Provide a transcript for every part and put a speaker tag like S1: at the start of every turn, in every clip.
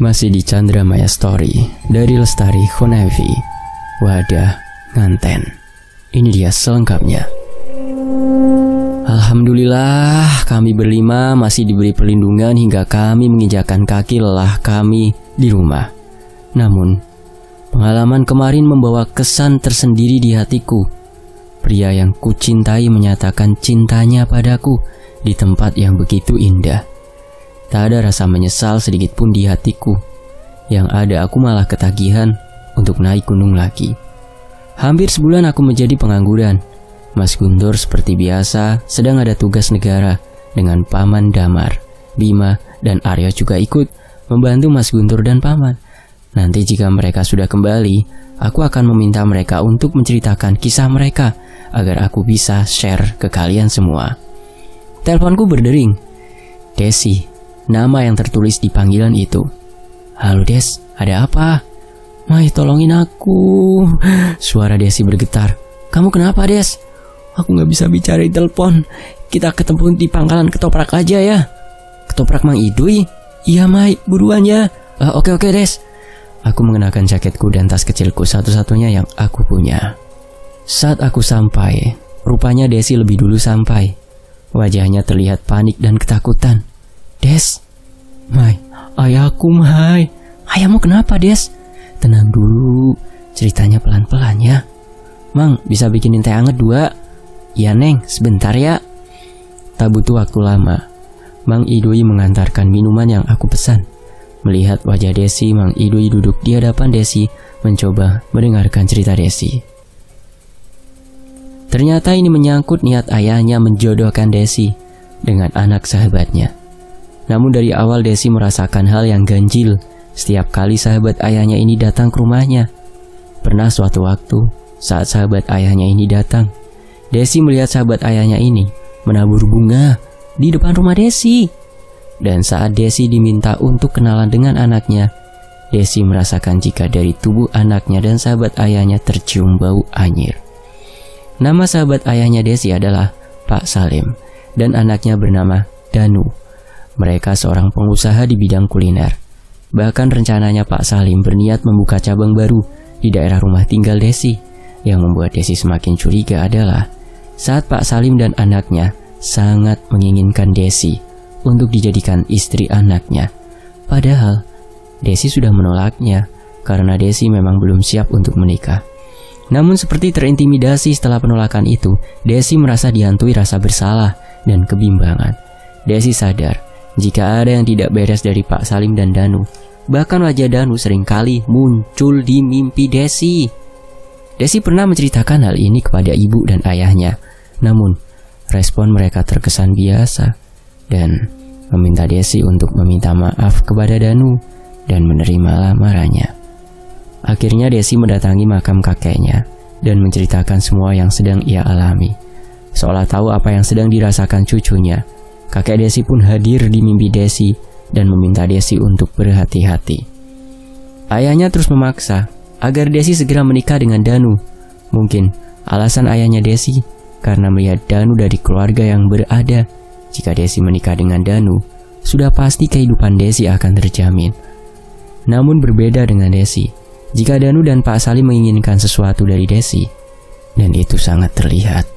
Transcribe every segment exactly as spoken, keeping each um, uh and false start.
S1: Masih di Chandra Maya Story dari Lestari Khonevi, Wadah Nganten. Ini dia selengkapnya. Alhamdulillah, kami berlima masih diberi perlindungan hingga kami menginjakkan kaki lelah kami di rumah. Namun, pengalaman kemarin membawa kesan tersendiri di hatiku. Pria yang kucintai menyatakan cintanya padaku di tempat yang begitu indah. Tak ada rasa menyesal sedikit pun di hatiku. Yang ada aku malah ketagihan untuk naik gunung lagi. Hampir sebulan aku menjadi pengangguran. Mas Guntur seperti biasa sedang ada tugas negara dengan Paman Damar, Bima, dan Aryo juga ikut membantu Mas Guntur dan Paman. Nanti jika mereka sudah kembali, aku akan meminta mereka untuk menceritakan kisah mereka agar aku bisa share ke kalian semua. Teleponku berdering. Desi, nama yang tertulis di panggilan itu. Halo Des, ada apa? Mai, tolongin aku. Suara Desi bergetar. Kamu kenapa Des? Aku gak bisa bicara di telepon. Kita ketemu di pangkalan ketoprak aja ya. Ketoprak Mang Idui? Iya Mai, buruan ya. uh, Oke oke Des. Aku mengenakan jaketku dan tas kecilku satu-satunya yang aku punya. Saat aku sampai, rupanya Desi lebih dulu sampai. Wajahnya terlihat panik dan ketakutan. Des, Mai, ayahku Mai. Ayahmu kenapa Des? Tenang dulu, ceritanya pelan-pelan ya. Mang, bisa bikinin teh anget dua? Iya Neng, sebentar ya. Tak butuh waktu lama, Mang Idui mengantarkan minuman yang aku pesan. Melihat wajah Desi, Mang Idui duduk di hadapan Desi, mencoba mendengarkan cerita Desi. Ternyata ini menyangkut niat ayahnya menjodohkan Desi dengan anak sahabatnya. Namun dari awal Desi merasakan hal yang ganjil setiap kali sahabat ayahnya ini datang ke rumahnya. Pernah suatu waktu, saat sahabat ayahnya ini datang, Desi melihat sahabat ayahnya ini menabur bunga di depan rumah Desi. Dan saat Desi diminta untuk kenalan dengan anaknya, Desi merasakan jika dari tubuh anaknya dan sahabat ayahnya tercium bau anyir. Nama sahabat ayahnya Desi adalah Pak Salim dan anaknya bernama Danu. Mereka seorang pengusaha di bidang kuliner. Bahkan rencananya Pak Salim berniat membuka cabang baru di daerah rumah tinggal Desi. Yang membuat Desi semakin curiga adalah saat Pak Salim dan anaknya sangat menginginkan Desi untuk dijadikan istri anaknya. Padahal Desi sudah menolaknya karena Desi memang belum siap untuk menikah. Namun seperti terintimidasi setelah penolakan itu, Desi merasa dihantui rasa bersalah dan kebimbangan. Desi sadar jika ada yang tidak beres dari Pak Salim dan Danu. Bahkan wajah Danu seringkali muncul di mimpi Desi. Desi pernah menceritakan hal ini kepada ibu dan ayahnya. Namun, respon mereka terkesan biasa dan meminta Desi untuk meminta maaf kepada Danu dan menerima lamarannya. Akhirnya Desi mendatangi makam kakeknya dan menceritakan semua yang sedang ia alami. Seolah tahu apa yang sedang dirasakan cucunya, kakek Desi pun hadir di mimpi Desi dan meminta Desi untuk berhati-hati. Ayahnya terus memaksa agar Desi segera menikah dengan Danu. Mungkin alasan ayahnya Desi karena melihat Danu dari keluarga yang berada. Jika Desi menikah dengan Danu, sudah pasti kehidupan Desi akan terjamin. Namun berbeda dengan Desi, jika Danu dan Pak Salim menginginkan sesuatu dari Desi, dan itu sangat terlihat.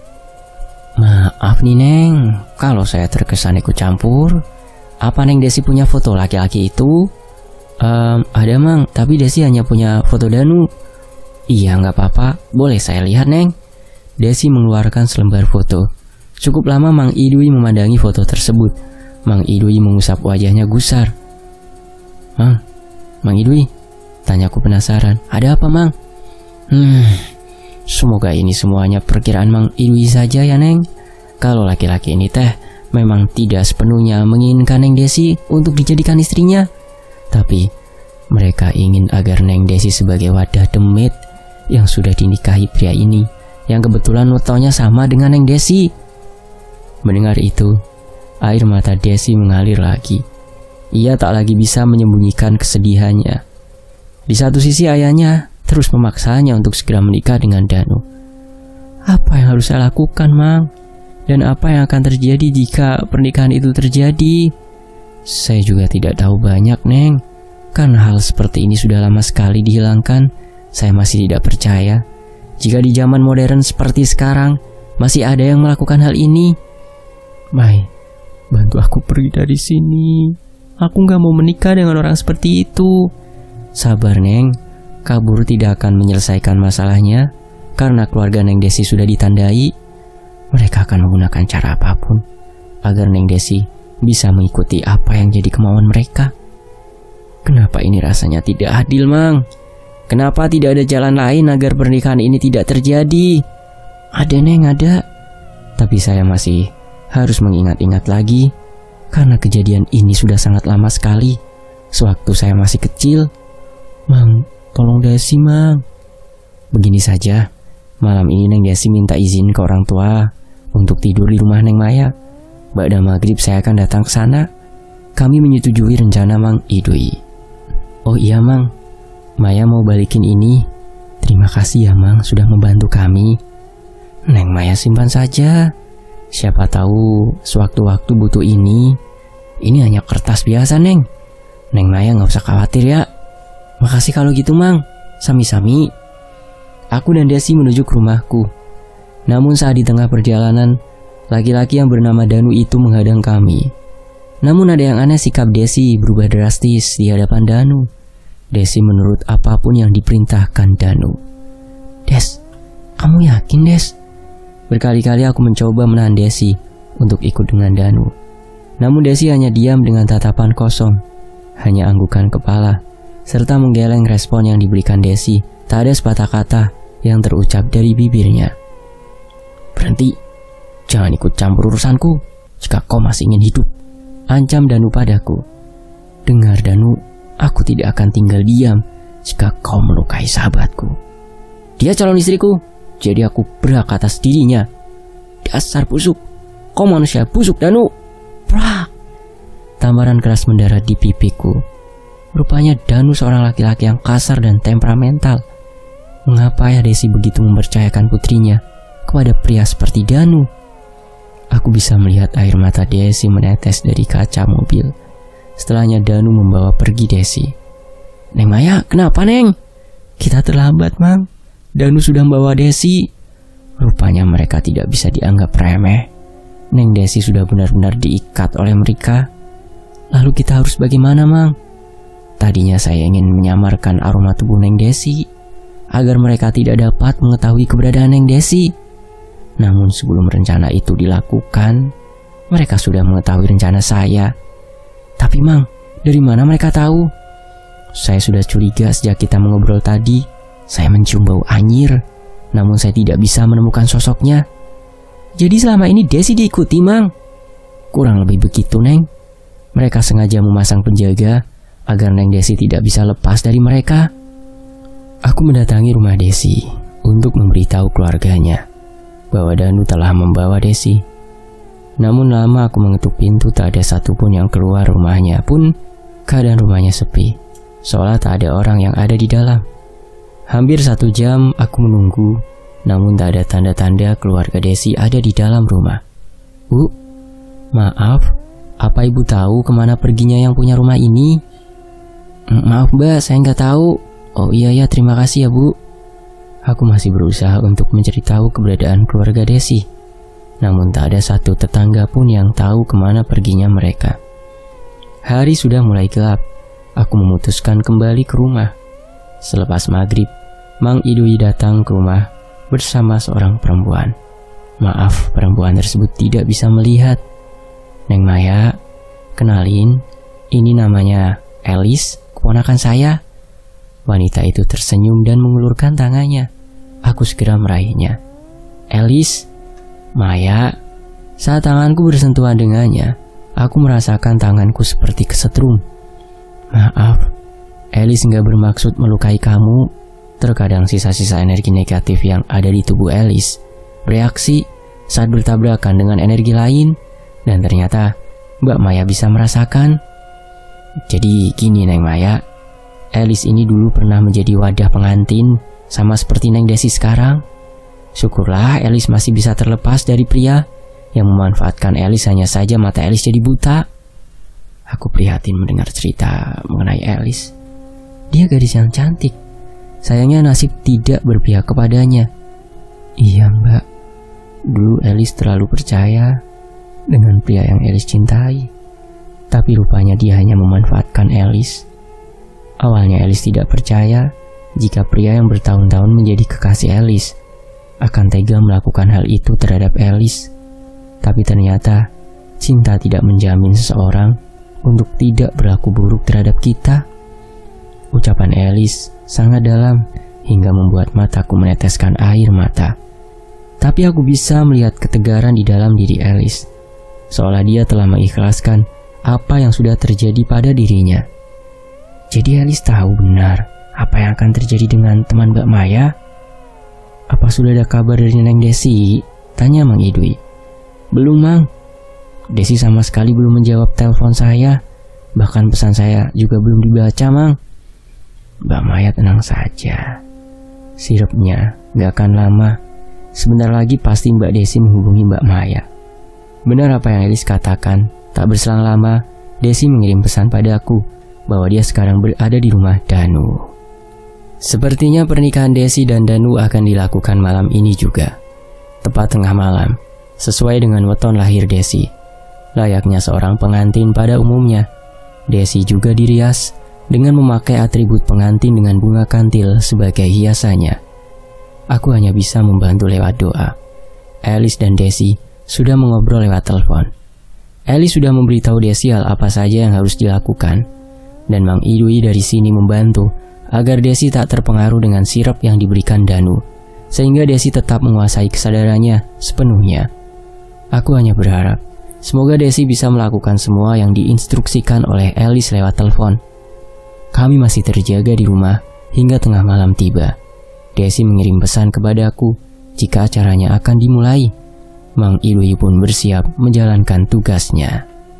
S1: Maaf nih Neng, kalau saya terkesan ikut campur. Apa Neng Desi punya foto laki-laki itu? Um, ada Mang, tapi Desi hanya punya foto Danu. Iya nggak apa-apa, boleh saya lihat Neng? Desi mengeluarkan selembar foto. Cukup lama Mang Idui memandangi foto tersebut. Mang Idui mengusap wajahnya gusar. Mang, Mang Idui, tanyaku penasaran. Ada apa Mang? Hmm, semoga ini semuanya perkiraan Mang Idui saja ya Neng. Kalau laki-laki ini teh memang tidak sepenuhnya menginginkan Neng Desi untuk dijadikan istrinya. Tapi mereka ingin agar Neng Desi sebagai wadah demit yang sudah dinikahi pria ini, yang kebetulan fotonya sama dengan Neng Desi. Mendengar itu, air mata Desi mengalir lagi. Ia tak lagi bisa menyembunyikan kesedihannya. Di satu sisi ayahnya terus memaksanya untuk segera menikah dengan Danu. Apa yang harus saya lakukan Mang? Dan apa yang akan terjadi jika pernikahan itu terjadi? Saya juga tidak tahu banyak Neng. Karena hal seperti ini sudah lama sekali dihilangkan, saya masih tidak percaya jika di zaman modern seperti sekarang masih ada yang melakukan hal ini. Mai, bantu aku pergi dari sini. Aku gak mau menikah dengan orang seperti itu. Sabar, Neng. Kabur tidak akan menyelesaikan masalahnya. Karena keluarga Neng Desi sudah ditandai. Mereka akan menggunakan cara apapun agar Neng Desi bisa mengikuti apa yang jadi kemauan mereka. Kenapa ini rasanya tidak adil, Mang? Kenapa tidak ada jalan lain agar pernikahan ini tidak terjadi? Ada, Neng, ada. Tapi saya masih harus mengingat-ingat lagi, karena kejadian ini sudah sangat lama sekali, sewaktu saya masih kecil. Mang, tolong Desi, Mang. Begini saja, malam ini Neng Desi minta izin ke orang tua untuk tidur di rumah Neng Maya. Ba'da maghrib saya akan datang ke sana. Kami menyetujui rencana Mang Idoi. Oh iya, Mang, Maya mau balikin ini. Terima kasih ya, Mang, sudah membantu kami. Neng Maya simpan saja. Siapa tahu sewaktu-waktu butuh ini. Ini hanya kertas biasa, Neng. Neng Maya nggak usah khawatir ya. Makasih kalau gitu, Mang. Sami-sami. Aku dan Desi menuju ke rumahku. Namun saat di tengah perjalanan, laki-laki yang bernama Danu itu menghadang kami. Namun ada yang aneh, sikap Desi berubah drastis di hadapan Danu. Desi menurut apapun yang diperintahkan Danu. Des, kamu yakin, Des? Berkali-kali aku mencoba menahan Desi untuk ikut dengan Danu. Namun Desi hanya diam dengan tatapan kosong, hanya anggukan kepala, serta menggeleng respon yang diberikan Desi. Tak ada sepatah kata yang terucap dari bibirnya. Berhenti, jangan ikut campur urusanku jika kau masih ingin hidup, ancam Danu padaku. Dengar, Danu, aku tidak akan tinggal diam jika kau melukai sahabatku. Dia calon istriku, jadi aku berhak atas dirinya. Dasar busuk, kau manusia busuk, Danu. Prak! Tamparan keras mendarat di pipiku. Rupanya Danu seorang laki-laki yang kasar dan temperamental. Mengapa ya Desi begitu mempercayakan putrinya kepada pria seperti Danu? Aku bisa melihat air mata Desi menetes dari kaca mobil. Setelahnya Danu membawa pergi Desi. Neng Maya, kenapa, Neng? Kita terlambat, Mang. Danu sudah membawa Desi. Rupanya mereka tidak bisa dianggap remeh. Neng Desi sudah benar-benar diikat oleh mereka. Lalu kita harus bagaimana, Mang? Tadinya saya ingin menyamarkan aroma tubuh Neng Desi agar mereka tidak dapat mengetahui keberadaan Neng Desi. Namun sebelum rencana itu dilakukan, mereka sudah mengetahui rencana saya. Tapi, Mang, dari mana mereka tahu? Saya sudah curiga sejak kita mengobrol tadi. Saya mencium bau anyir, namun saya tidak bisa menemukan sosoknya. Jadi selama ini Desi diikuti, Mang? Kurang lebih begitu, Neng. Mereka sengaja memasang penjaga agar Neng Desi tidak bisa lepas dari mereka. Aku mendatangi rumah Desi untuk memberitahu keluarganya bahwa Danu telah membawa Desi. Namun lama aku mengetuk pintu, tak ada satupun yang keluar rumahnya. Pun keadaan rumahnya sepi, seolah tak ada orang yang ada di dalam. Hampir satu jam aku menunggu, namun tak ada tanda-tanda keluarga Desi ada di dalam rumah. Bu, maaf, apa ibu tahu kemana perginya yang punya rumah ini? Maaf, Mbak, saya nggak tahu. Oh iya ya, terima kasih ya, Bu. Aku masih berusaha untuk mencari tahu keberadaan keluarga Desi. Namun tak ada satu tetangga pun yang tahu kemana perginya mereka. Hari sudah mulai gelap. Aku memutuskan kembali ke rumah. Selepas maghrib, Mang Idoi datang ke rumah bersama seorang perempuan. Maaf, perempuan tersebut tidak bisa melihat. Neng Maya, kenalin, ini namanya Elis, keponakan saya. Wanita itu tersenyum dan mengulurkan tangannya. Aku segera meraihnya. Elis, Maya. Saat tanganku bersentuhan dengannya, aku merasakan tanganku seperti kesetrum. Maaf, Elis nggak bermaksud melukai kamu. Terkadang sisa-sisa energi negatif yang ada di tubuh Elis bereaksi saat bertabrakan dengan energi lain, dan ternyata Mbak Maya bisa merasakan. Jadi gini, Neng Maya, Elis ini dulu pernah menjadi wadah pengantin, sama seperti Neng Desi sekarang. Syukurlah Elis masih bisa terlepas dari pria yang memanfaatkan Elis, hanya saja mata Elis jadi buta. Aku prihatin mendengar cerita mengenai Elis. Dia gadis yang cantik. Sayangnya nasib tidak berpihak kepadanya. Iya mbak, dulu Elis terlalu percaya dengan pria yang Elis cintai. Tapi rupanya dia hanya memanfaatkan Elis. Awalnya Elis tidak percaya jika pria yang bertahun-tahun menjadi kekasih Elis akan tega melakukan hal itu terhadap Elis. Tapi ternyata cinta tidak menjamin seseorang untuk tidak berlaku buruk terhadap kita. Ucapan Elis sangat dalam hingga membuat mataku meneteskan air mata. Tapi aku bisa melihat ketegaran di dalam diri Elis, seolah dia telah mengikhlaskan apa yang sudah terjadi pada dirinya. Jadi Elis tahu benar apa yang akan terjadi dengan teman Mbak Maya. Apa sudah ada kabar dari Neng Desi? Tanya Mang Idui. Belum Mang. Desi sama sekali belum menjawab telepon saya. Bahkan pesan saya juga belum dibaca Mang. Mbak Maya tenang saja. Sirupnya gak akan lama. Sebentar lagi pasti Mbak Desi menghubungi Mbak Maya. Benar apa yang Elis katakan. Tak berselang lama, Desi mengirim pesan padaku bahwa dia sekarang berada di rumah Danu. Sepertinya pernikahan Desi dan Danu akan dilakukan malam ini juga. Tepat tengah malam, sesuai dengan weton lahir Desi. Layaknya seorang pengantin pada umumnya, Desi juga dirias dengan memakai atribut pengantin dengan bunga kantil sebagai hiasannya. Aku hanya bisa membantu lewat doa. Elis dan Desi sudah mengobrol lewat telepon. Elis sudah memberitahu Desi hal apa saja yang harus dilakukan, dan Mang Idui dari sini membantu agar Desi tak terpengaruh dengan sirup yang diberikan Danu, sehingga Desi tetap menguasai kesadarannya sepenuhnya. Aku hanya berharap semoga Desi bisa melakukan semua yang diinstruksikan oleh Elis lewat telepon. Kami masih terjaga di rumah hingga tengah malam tiba. Desi mengirim pesan kepadaku jika acaranya akan dimulai. Mang Idui pun bersiap menjalankan tugasnya.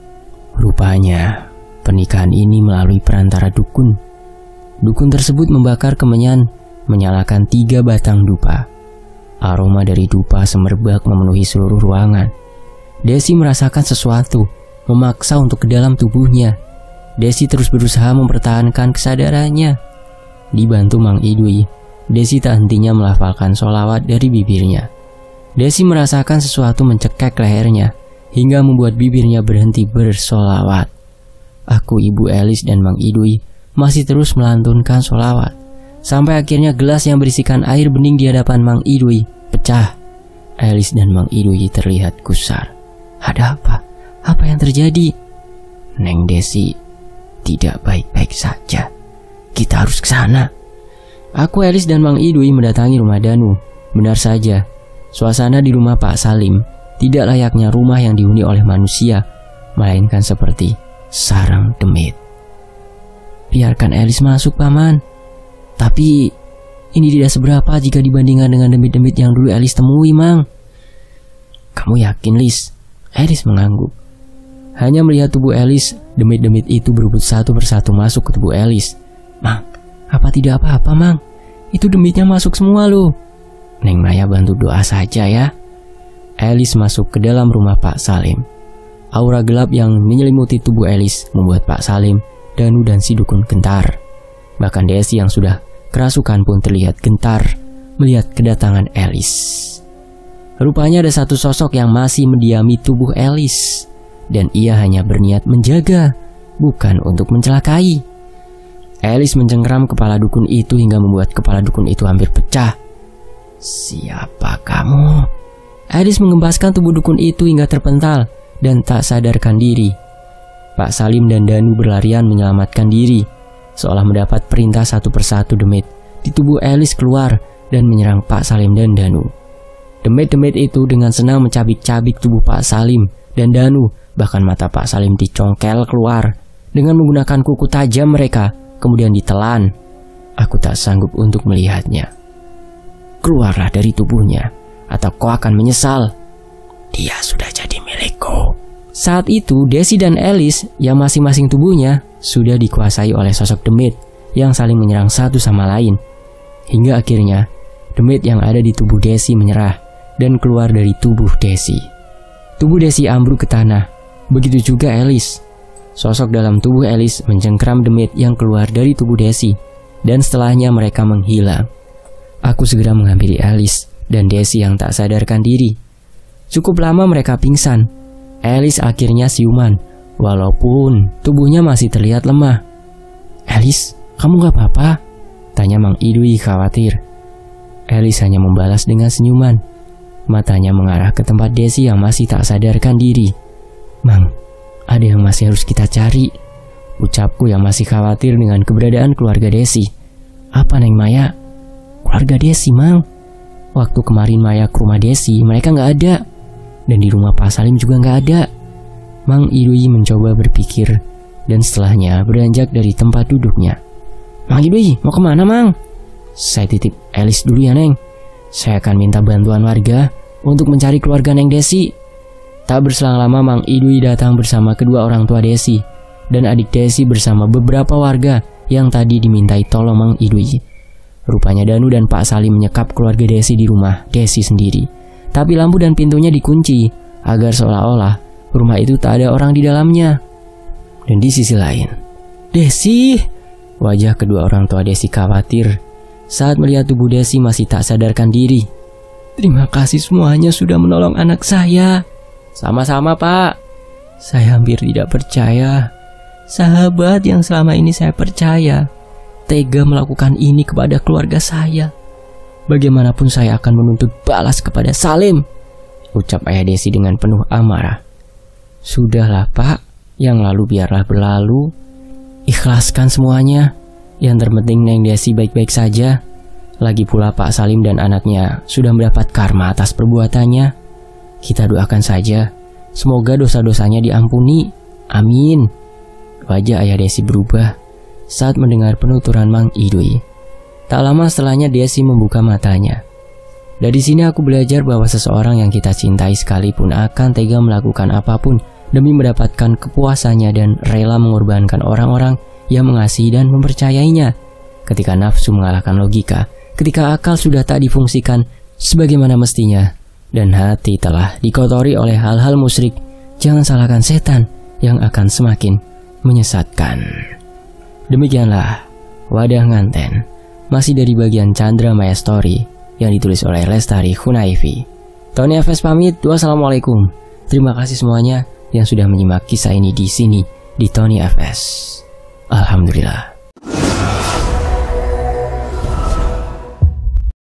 S1: Rupanya pernikahan ini melalui perantara dukun. Dukun tersebut membakar kemenyan, menyalakan tiga batang dupa. Aroma dari dupa semerbak memenuhi seluruh ruangan. Desi merasakan sesuatu memaksa untuk ke dalam tubuhnya. Desi terus berusaha mempertahankan kesadarannya. Dibantu Mang Idui, Desi tak hentinya melafalkan sholawat dari bibirnya. Desi merasakan sesuatu mencekek lehernya hingga membuat bibirnya berhenti bersolawat. Aku, Ibu Elis, dan Mang Idui masih terus melantunkan solawat sampai akhirnya gelas yang berisikan air bening di hadapan Mang Idui pecah. Elis dan Mang Idui terlihat gusar. Ada apa? Apa yang terjadi? Neng Desi tidak baik-baik saja. Kita harus ke sana. Aku, Elis, dan Mang Idui mendatangi rumah Danu. Benar saja, suasana di rumah Pak Salim tidak layaknya rumah yang dihuni oleh manusia, melainkan seperti sarang demit. Biarkan Elis masuk, Paman. Tapi ini tidak seberapa jika dibandingkan dengan demit-demit yang dulu Elis temui, Mang. Kamu yakin, Lis? Elis mengangguk. Hanya melihat tubuh Elis, demit-demit itu berebut satu persatu masuk ke tubuh Elis. Mang, apa tidak apa-apa, Mang? Itu demitnya masuk semua loh. Neng Maya bantu doa saja ya. Elis masuk ke dalam rumah Pak Salim. Aura gelap yang menyelimuti tubuh Elis membuat Pak Salim, Danu, dan si dukun gentar. Bahkan Desi yang sudah kerasukan pun terlihat gentar melihat kedatangan Elis. Rupanya ada satu sosok yang masih mendiami tubuh Elis, dan ia hanya berniat menjaga, bukan untuk mencelakai. Elis mencengkeram kepala dukun itu hingga membuat kepala dukun itu hampir pecah. Siapa kamu? Elis mengembaskan tubuh dukun itu hingga terpental dan tak sadarkan diri. Pak Salim dan Danu berlarian menyelamatkan diri, seolah mendapat perintah satu persatu demit di tubuh Elis keluar dan menyerang Pak Salim dan Danu. Demit-demit itu dengan senang mencabik-cabik tubuh Pak Salim dan Danu, bahkan mata Pak Salim dicongkel keluar dengan menggunakan kuku tajam mereka, kemudian ditelan. Aku tak sanggup untuk melihatnya. Keluarlah dari tubuhnya, atau kau akan menyesal. Dia sudah jadi milikku. Saat itu, Desi dan Elis yang masing-masing tubuhnya sudah dikuasai oleh sosok demit yang saling menyerang satu sama lain. Hingga akhirnya, demit yang ada di tubuh Desi menyerah dan keluar dari tubuh Desi. Tubuh Desi ambruk ke tanah, begitu juga Elis. Sosok dalam tubuh Elis mencengkeram demit yang keluar dari tubuh Desi dan setelahnya mereka menghilang. Aku segera menghampiri Alice dan Desi yang tak sadarkan diri. Cukup lama mereka pingsan. Alice akhirnya siuman, walaupun tubuhnya masih terlihat lemah. "Alice, kamu gak apa-apa?" tanya Mang Idui khawatir. Alice hanya membalas dengan senyuman. Matanya mengarah ke tempat Desi yang masih tak sadarkan diri. "Mang, ada yang masih harus kita cari," ucapku yang masih khawatir dengan keberadaan keluarga Desi. "Apa, Neng Maya?" "Keluarga Desi, Mang. Waktu kemarin Maya ke rumah Desi, mereka gak ada. Dan di rumah Pak Salim juga gak ada." Mang Idui mencoba berpikir, dan setelahnya beranjak dari tempat duduknya. "Mang Idui, mau kemana, Mang?" "Saya titip Alice dulu ya, Neng. Saya akan minta bantuan warga untuk mencari keluarga Neng Desi." Tak berselang lama Mang Idui datang bersama kedua orang tua Desi, dan adik Desi bersama beberapa warga yang tadi dimintai tolong Mang Idui. Rupanya Danu dan Pak Salim menyekap keluarga Desi di rumah Desi sendiri. Tapi lampu dan pintunya dikunci, agar seolah-olah rumah itu tak ada orang di dalamnya. Dan di sisi lain, "Desi!" Wajah kedua orang tua Desi khawatir saat melihat tubuh Desi masih tak sadarkan diri. "Terima kasih semuanya sudah menolong anak saya." "Sama-sama, Pak. Saya hampir tidak percaya. Sahabat yang selama ini saya percaya tega melakukan ini kepada keluarga saya. Bagaimanapun saya akan menuntut balas kepada Salim," ucap ayah Desi dengan penuh amarah. "Sudahlah, Pak. Yang lalu biarlah berlalu. Ikhlaskan semuanya. Yang terpenting Neng Desi baik-baik saja. Lagi pula Pak Salim dan anaknya sudah mendapat karma atas perbuatannya. Kita doakan saja, semoga dosa-dosanya diampuni. Amin." Wajah ayah Desi berubah saat mendengar penuturan Mang Idui. Tak lama setelahnya Desi membuka matanya. Dari sini aku belajar bahwa seseorang yang kita cintai sekalipun akan tega melakukan apapun demi mendapatkan kepuasannya dan rela mengorbankan orang-orang yang mengasihi dan mempercayainya. Ketika nafsu mengalahkan logika, ketika akal sudah tak difungsikan sebagaimana mestinya, dan hati telah dikotori oleh hal-hal musyrik, jangan salahkan setan yang akan semakin menyesatkan. Demikianlah Wadah Nganten, masih dari bagian Chandra Maya Story yang ditulis oleh Lestari Hunaifi. Tony F S pamit. Wassalamualaikum. Terima kasih semuanya yang sudah menyimak kisah ini di sini di Tony F S. Alhamdulillah.